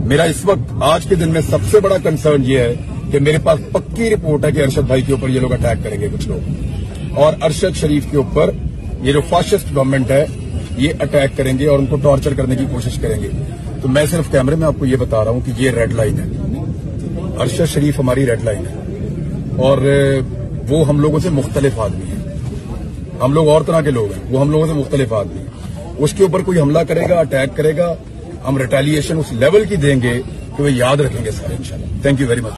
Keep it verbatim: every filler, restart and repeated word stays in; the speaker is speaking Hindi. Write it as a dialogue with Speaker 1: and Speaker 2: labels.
Speaker 1: मेरा इस वक्त आज के दिन में सबसे बड़ा कंसर्न ये है कि मेरे पास पक्की रिपोर्ट है कि अरशद भाई के ऊपर ये लोग अटैक करेंगे कुछ लोग, और अरशद शरीफ के ऊपर ये जो फाशिस्ट गवर्नमेंट है ये अटैक करेंगे और उनको टॉर्चर करने की कोशिश करेंगे। तो मैं सिर्फ कैमरे में आपको ये बता रहा हूं कि ये रेड लाइन है, अरशद शरीफ हमारी रेड लाइन है, और वो हम लोगों से मुख्तलिफ आदमी है। हम लोग और तरह के लोग हैं, वो हम लोगों से मुख्तलिफ आदमी है। उसके ऊपर कोई हमला करेगा, अटैक करेगा, हम रिटेलिएशन उस लेवल की देंगे कि वे याद रखेंगे सारे इंशाल्लाह। Thank you very much.